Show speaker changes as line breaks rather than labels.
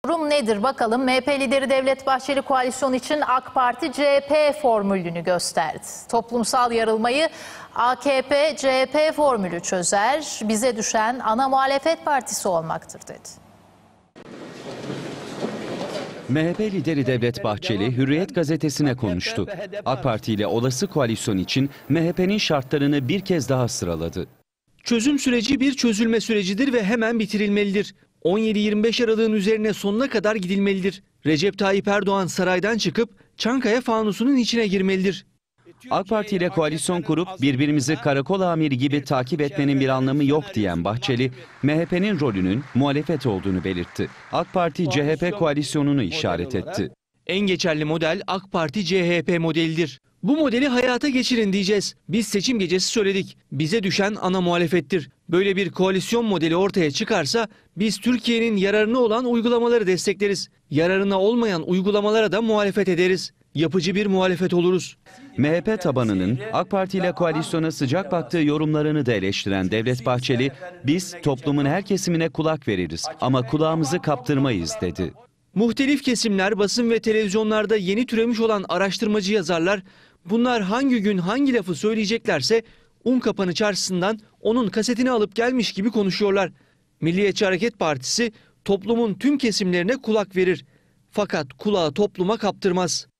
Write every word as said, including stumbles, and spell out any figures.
Durum nedir bakalım? M H P lideri Devlet Bahçeli koalisyon için AK Parti C H P formülünü gösterdi. Toplumsal yarılmayı A K P C H P formülü çözer. Bize düşen ana muhalefet partisi olmaktır dedi.
M H P lideri Devlet Bahçeli Hürriyet gazetesine konuştu. AK Parti ile olası koalisyon için M H P'nin şartlarını bir kez daha sıraladı.
Çözüm süreci bir çözülme sürecidir ve hemen bitirilmelidir. on yedi yirmi beş Aralık'ın üzerine sonuna kadar gidilmelidir. Recep Tayyip Erdoğan saraydan çıkıp Çankaya fanusunun içine girmelidir.
AK Parti ile koalisyon kurup birbirimizi karakol amiri gibi takip etmenin bir anlamı yok diyen Bahçeli, M H P'nin rolünün muhalefet olduğunu belirtti. AK Parti C H P koalisyonunu işaret etti.
En geçerli model AK Parti C H P modelidir. Bu modeli hayata geçirin diyeceğiz. Biz seçim gecesi söyledik. Bize düşen ana muhalefettir. Böyle bir koalisyon modeli ortaya çıkarsa biz Türkiye'nin yararına olan uygulamaları destekleriz. Yararına olmayan uygulamalara da muhalefet ederiz. Yapıcı bir muhalefet oluruz.
M H P tabanının AK Parti ile koalisyona sıcak baktığı yorumlarını da eleştiren Devlet Bahçeli, biz toplumun her kesimine kulak veririz ama kulağımızı kaptırmayız dedi.
Muhtelif kesimler basın ve televizyonlarda yeni türemiş olan araştırmacı yazarlar, bunlar hangi gün hangi lafı söyleyeceklerse Unkapanı çarşısından onun kasetini alıp gelmiş gibi konuşuyorlar. Milliyetçi Hareket Partisi toplumun tüm kesimlerine kulak verir. Fakat kulağı topluma kaptırmaz.